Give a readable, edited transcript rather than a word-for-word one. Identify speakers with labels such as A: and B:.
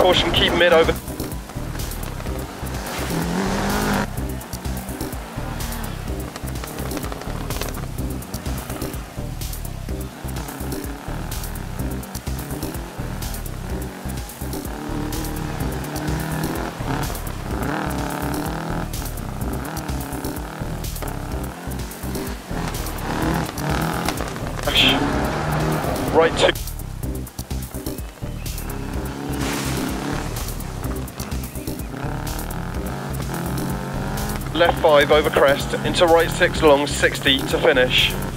A: caution, keep mid over. Right 2. Left 5 over crest, into right 6 long, 60 to finish.